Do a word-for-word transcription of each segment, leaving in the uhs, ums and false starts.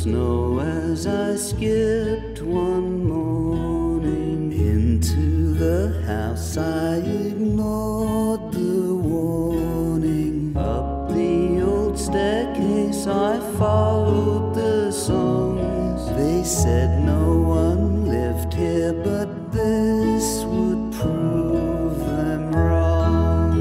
snow as I skipped one morning into the house. I ignored the warning. Up the old staircase I followed the songs. They said no one lived here, but this would prove them wrong.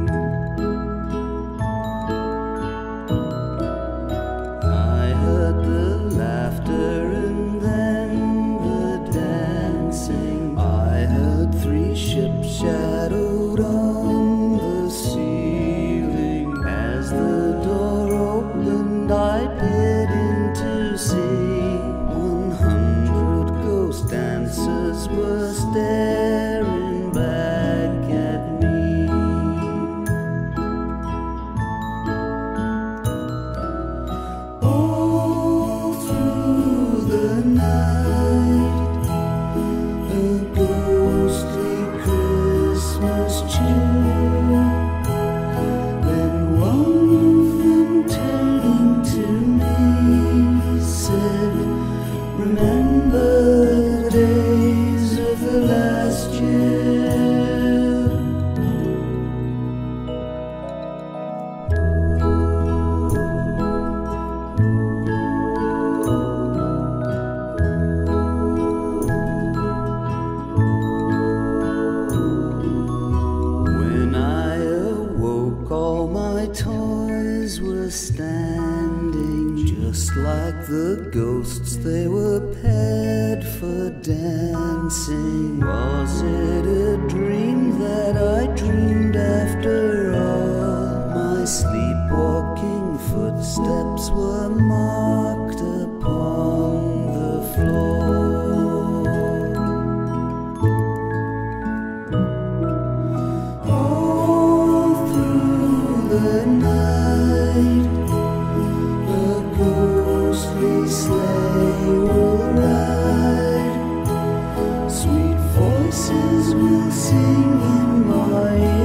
I heard the laughter and then the dancing. I heard three ships shadowed on the ceiling. As the door opened, I peered in to see one hundred ghost dancers were staring back at me. All through the night, a ghostly Christmas tune. Then one of them turning to me said, "Remember the days of the last year." When I awoke, all my toys were standing just like the ghosts. They were paired for dancing. Was it a dream that I dreamed after all? My sleepwalking footsteps were marked upon the floor. All through the night, a ghostly sleigh will ride. Sweet voices will sing in my